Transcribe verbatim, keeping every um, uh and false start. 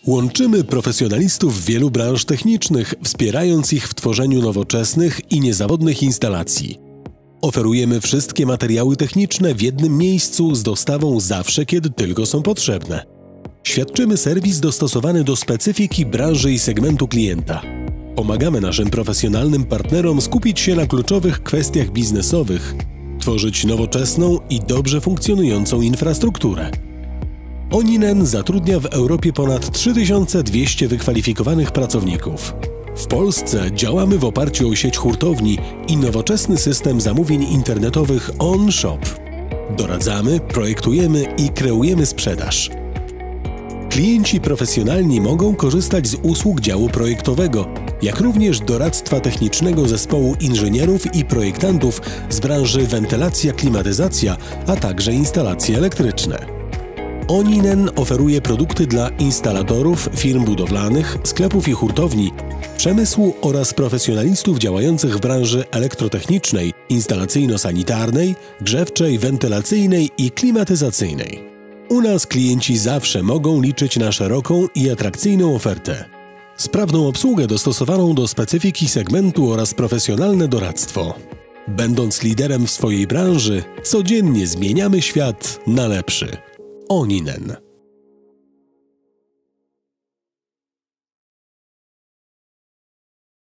Łączymy profesjonalistów wielu branż technicznych, wspierając ich w tworzeniu nowoczesnych i niezawodnych instalacji. Oferujemy wszystkie materiały techniczne w jednym miejscu z dostawą zawsze, kiedy tylko są potrzebne. Świadczymy serwis dostosowany do specyfiki branży i segmentu klienta. Pomagamy naszym profesjonalnym partnerom skupić się na kluczowych kwestiach biznesowych, tworzyć nowoczesną i dobrze funkcjonującą infrastrukturę. Oninen zatrudnia w Europie ponad trzy tysiące dwieście wykwalifikowanych pracowników. W Polsce działamy w oparciu o sieć hurtowni i nowoczesny system zamówień internetowych OnShop. Doradzamy, projektujemy i kreujemy sprzedaż. Klienci profesjonalni mogą korzystać z usług działu projektowego, jak również doradztwa technicznego zespołu inżynierów i projektantów z branży wentylacja-klimatyzacja, a także instalacje elektryczne. Oninen oferuje produkty dla instalatorów, firm budowlanych, sklepów i hurtowni, przemysłu oraz profesjonalistów działających w branży elektrotechnicznej, instalacyjno-sanitarnej, grzewczej, wentylacyjnej i klimatyzacyjnej. U nas klienci zawsze mogą liczyć na szeroką i atrakcyjną ofertę. Sprawną obsługę dostosowaną do specyfiki segmentu oraz profesjonalne doradztwo. Będąc liderem w swojej branży, codziennie zmieniamy świat na lepszy. Oninen.